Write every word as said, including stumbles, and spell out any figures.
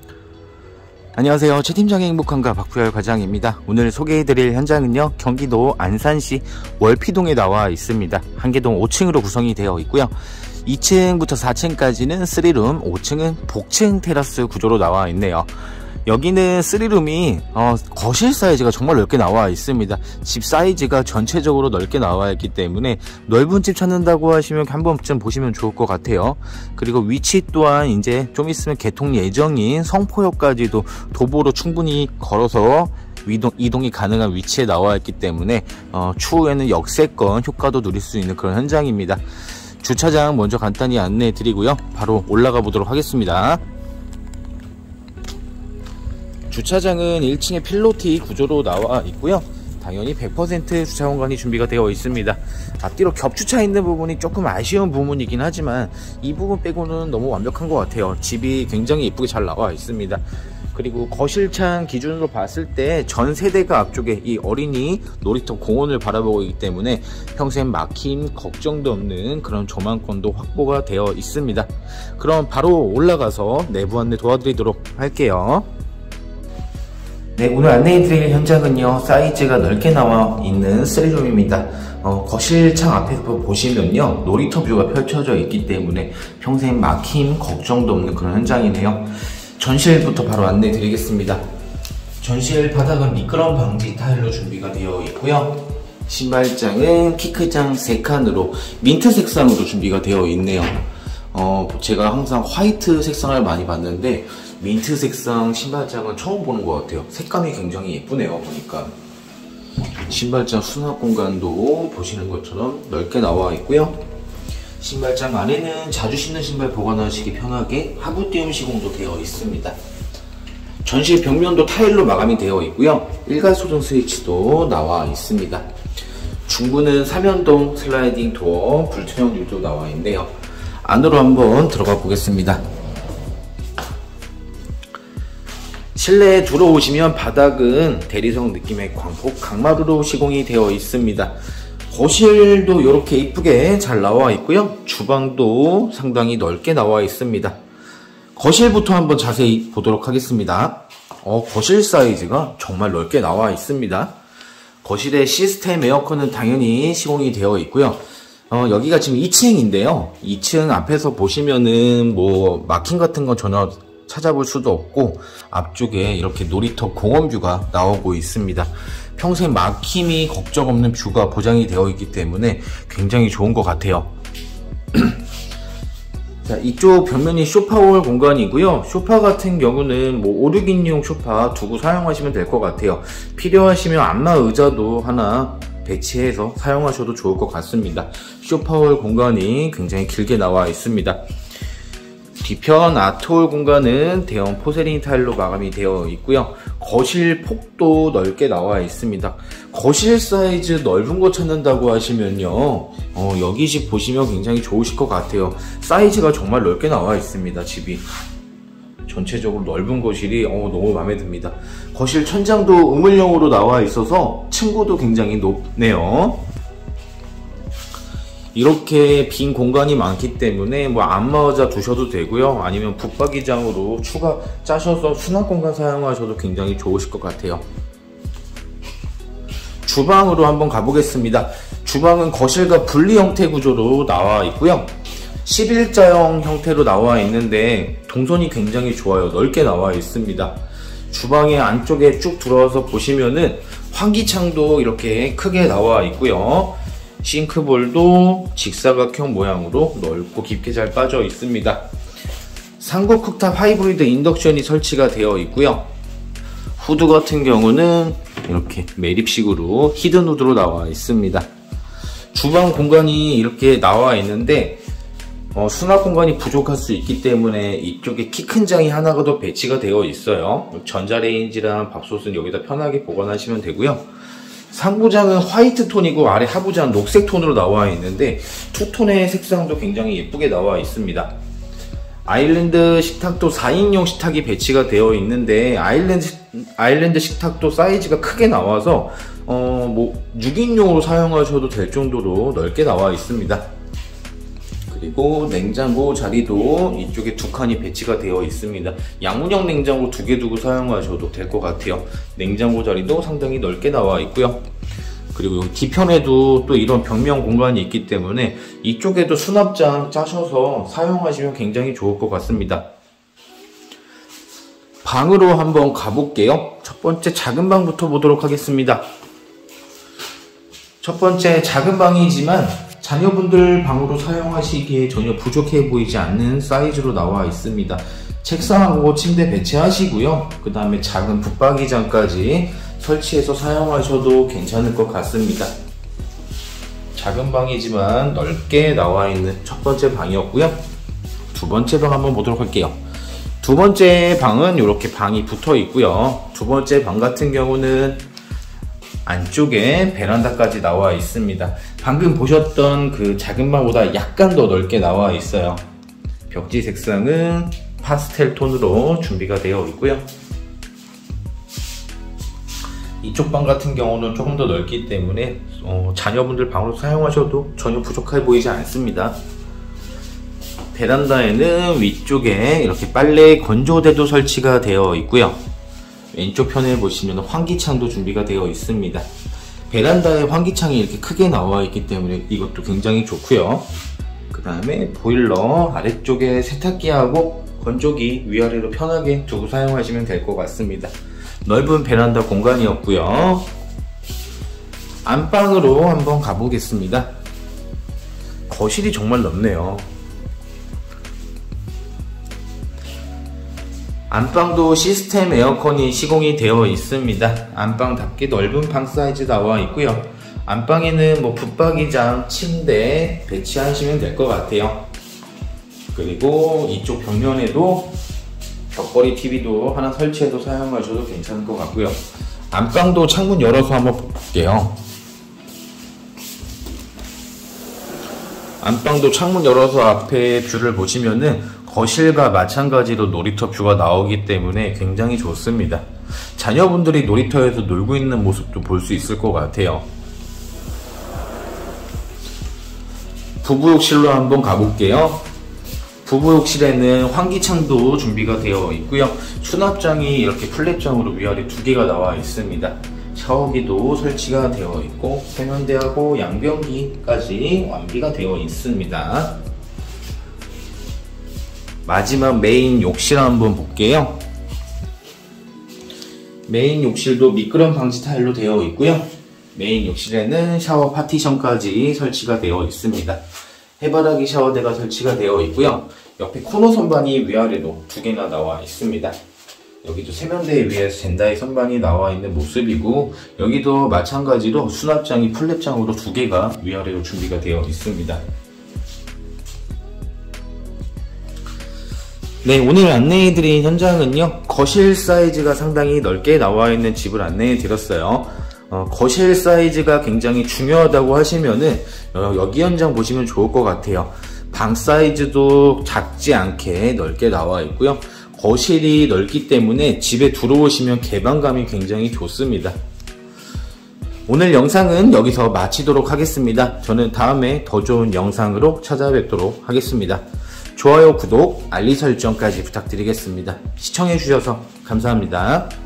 안녕하세요. 최 팀장의 행복한가 박부열 과장입니다. 오늘 소개해드릴 현장은요, 경기도 안산시 월피동에 나와 있습니다. 한개동 오 층으로 구성이 되어 있고요. 이 층부터 사 층까지는 쓰리룸, 오 층은 복층 테라스 구조로 나와 있네요. 여기는 쓰리룸이 어, 거실 사이즈가 정말 넓게 나와 있습니다. 집 사이즈가 전체적으로 넓게 나와 있기 때문에 넓은 집 찾는다고 하시면 한 번쯤 보시면 좋을 것 같아요. 그리고 위치 또한 이제 좀 있으면 개통 예정인 성포역까지도 도보로 충분히 걸어서 이동, 이동이 가능한 위치에 나와 있기 때문에 어, 추후에는 역세권 효과도 누릴 수 있는 그런 현장입니다. 주차장 먼저 간단히 안내해 드리고요. 바로 올라가 보도록 하겠습니다. 주차장은 일 층에 필로티 구조로 나와 있고요. 당연히 백 퍼센트 주차 공간이 준비가 되어 있습니다. 앞뒤로 겹주차 있는 부분이 조금 아쉬운 부분이긴 하지만 이 부분 빼고는 너무 완벽한 것 같아요. 집이 굉장히 예쁘게 잘 나와 있습니다. 그리고 거실창 기준으로 봤을 때 전 세대가 앞쪽에 이 어린이 놀이터 공원을 바라보고 있기 때문에 평생 막힘 걱정도 없는 그런 조망권도 확보가 되어 있습니다. 그럼 바로 올라가서 내부 안내 도와드리도록 할게요. 네, 오늘 안내해드릴 현장은요, 사이즈가 넓게 나와 있는 쓰리룸입니다. 어, 거실창 앞에서 보시면요, 놀이터 뷰가 펼쳐져 있기 때문에 평생 막힘 걱정도 없는 그런 현장이네요. 전실부터 바로 안내드리겠습니다. 전실 바닥은 미끄럼 방지 타일로 준비가 되어 있고요. 신발장은 키크장 세 칸으로 민트 색상으로 준비가 되어 있네요. 어, 제가 항상 화이트 색상을 많이 봤는데 민트 색상 신발장은 처음 보는 것 같아요. 색감이 굉장히 예쁘네요. 보니까 신발장 수납 공간도 보시는 것처럼 넓게 나와 있고요. 신발장 안에는 자주 신는 신발 보관하시기 편하게 하부 띄움 시공도 되어 있습니다. 전실 벽면도 타일로 마감이 되어 있고요. 일괄 소등 스위치도 나와 있습니다. 중부는 삼연동 슬라이딩 도어 불투명 유리도 나와 있네요. 안으로 한번 들어가 보겠습니다. 실내에 들어오시면 바닥은 대리석 느낌의 광폭 강마루로 시공이 되어 있습니다. 거실도 이렇게 이쁘게 잘 나와 있고요. 주방도 상당히 넓게 나와 있습니다. 거실부터 한번 자세히 보도록 하겠습니다. 어, 거실 사이즈가 정말 넓게 나와 있습니다. 거실에 시스템 에어컨은 당연히 시공이 되어 있고요. 어, 여기가 지금 이 층인데요. 이 층 앞에서 보시면은 뭐 막힘 같은 건 전혀 찾아볼 수도 없고 앞쪽에 이렇게 놀이터 공원 뷰가 나오고 있습니다. 평생 막힘이 걱정 없는 뷰가 보장이 되어 있기 때문에 굉장히 좋은 것 같아요. 자, 이쪽 벽면이 소파홀 공간이고요. 소파 같은 경우는 뭐 오, 육 인용 소파 두고 사용하시면 될 것 같아요. 필요하시면 안마 의자도 하나 배치해서 사용하셔도 좋을 것 같습니다. 소파홀 공간이 굉장히 길게 나와 있습니다. 뒤편 아트홀 공간은 대형 포세린 타일로 마감이 되어 있고요. 거실 폭도 넓게 나와 있습니다. 거실 사이즈 넓은 거 찾는다고 하시면요, 어, 여기 집 보시면 굉장히 좋으실 것 같아요. 사이즈가 정말 넓게 나와 있습니다. 집이 전체적으로 넓은 거실이 어, 너무 마음에 듭니다. 거실 천장도 우물형으로 나와 있어서 층고도 굉장히 높네요. 이렇게 빈 공간이 많기 때문에 뭐 안마의자 두셔도 되고요. 아니면 붙박이장으로 추가 짜셔서 수납 공간 사용하셔도 굉장히 좋으실 것 같아요. 주방으로 한번 가보겠습니다. 주방은 거실과 분리 형태 구조로 나와 있고요. 십일자형 형태로 나와 있는데 동선이 굉장히 좋아요. 넓게 나와 있습니다. 주방의 안쪽에 쭉 들어와서 보시면은 환기창도 이렇게 크게 나와 있고요. 싱크볼도 직사각형 모양으로 넓고 깊게 잘 빠져 있습니다. 삼국 쿡탑 하이브리드 인덕션이 설치가 되어 있고요. 후드 같은 경우는 이렇게 매립식으로 히든 후드로 나와 있습니다. 주방 공간이 이렇게 나와 있는데 어, 수납 공간이 부족할 수 있기 때문에 이쪽에 키 큰 장이 하나가 더 배치가 되어 있어요. 전자레인지랑 밥솥은 여기다 편하게 보관하시면 되고요. 상부장은 화이트 톤이고 아래 하부장 녹색 톤으로 나와 있는데 투톤의 색상도 굉장히 예쁘게 나와 있습니다. 아일랜드 식탁도 사 인용 식탁이 배치가 되어 있는데 아일랜드, 아일랜드 식탁도 사이즈가 크게 나와서 어, 뭐 육 인용으로 사용하셔도 될 정도로 넓게 나와 있습니다. 그리고 냉장고 자리도 이쪽에 두 칸이 배치가 되어 있습니다. 양문형 냉장고 두 개 두고 사용하셔도 될 것 같아요. 냉장고 자리도 상당히 넓게 나와 있고요. 그리고 뒤편에도 또 이런 벽면 공간이 있기 때문에 이쪽에도 수납장 짜셔서 사용하시면 굉장히 좋을 것 같습니다. 방으로 한번 가볼게요. 첫 번째 작은 방부터 보도록 하겠습니다. 첫 번째 작은 방이지만 자녀분들 방으로 사용하시기에 전혀 부족해 보이지 않는 사이즈로 나와 있습니다. 책상하고 침대 배치하시고요. 그 다음에 작은 붙박이장까지 설치해서 사용하셔도 괜찮을 것 같습니다. 작은 방이지만 넓게 나와 있는 첫 번째 방이었고요. 두 번째 방 한번 보도록 할게요. 두 번째 방은 이렇게 방이 붙어 있고요. 두 번째 방 같은 경우는 안쪽에 베란다까지 나와 있습니다. 방금 보셨던 그 작은 방보다 약간 더 넓게 나와 있어요. 벽지 색상은 파스텔 톤으로 준비가 되어 있고요. 이쪽 방 같은 경우는 조금 더 넓기 때문에 어, 자녀분들 방으로 사용하셔도 전혀 부족해 보이지 않습니다. 베란다에는 위쪽에 이렇게 빨래 건조대도 설치가 되어 있고요. 왼쪽 편에 보시면 환기창도 준비가 되어 있습니다. 베란다에 환기창이 이렇게 크게 나와 있기 때문에 이것도 굉장히 좋고요. 그 다음에 보일러 아래쪽에 세탁기하고 건조기 위아래로 편하게 두고 사용하시면 될 것 같습니다. 넓은 베란다 공간이었고요. 안방으로 한번 가보겠습니다. 거실이 정말 넓네요. 안방도 시스템 에어컨이 시공이 되어 있습니다. 안방답게 넓은 방 사이즈 나와 있고요. 안방에는 뭐 붙박이장, 침대 배치하시면 될 것 같아요. 그리고 이쪽 벽면에도 벽걸이 티비도 하나 설치해서 사용하셔도 괜찮을 것 같고요. 안방도 창문 열어서 한번 볼게요. 안방도 창문 열어서 앞에 뷰를 보시면은 거실과 마찬가지로 놀이터 뷰가 나오기 때문에 굉장히 좋습니다. 자녀분들이 놀이터에서 놀고 있는 모습도 볼 수 있을 것 같아요. 부부욕실로 한번 가볼게요. 부부욕실에는 환기창도 준비가 되어 있고요. 수납장이 이렇게 플랫장으로 위아래 두 개가 나와 있습니다. 샤워기도 설치가 되어 있고 세면대하고 양변기까지 완비가 되어 있습니다. 마지막 메인 욕실 한번 볼게요. 메인 욕실도 미끄럼 방지 타일로 되어 있고요. 메인 욕실에는 샤워 파티션까지 설치가 되어 있습니다. 해바라기 샤워대가 설치가 되어 있고요. 옆에 코너 선반이 위아래로 두 개나 나와 있습니다. 여기도 세면대 위에 젠다이 선반이 나와 있는 모습이고, 여기도 마찬가지로 수납장이 플랫장으로 두 개가 위아래로 준비가 되어 있습니다. 네, 오늘 안내해드린 현장은요, 거실 사이즈가 상당히 넓게 나와 있는 집을 안내해 드렸어요. 어, 거실 사이즈가 굉장히 중요하다고 하시면은 어, 여기 현장 보시면 좋을 것 같아요. 방 사이즈도 작지 않게 넓게 나와 있고요. 거실이 넓기 때문에 집에 들어오시면 개방감이 굉장히 좋습니다. 오늘 영상은 여기서 마치도록 하겠습니다. 저는 다음에 더 좋은 영상으로 찾아뵙도록 하겠습니다. 좋아요, 구독, 알림 설정까지 부탁드리겠습니다. 시청해주셔서 감사합니다.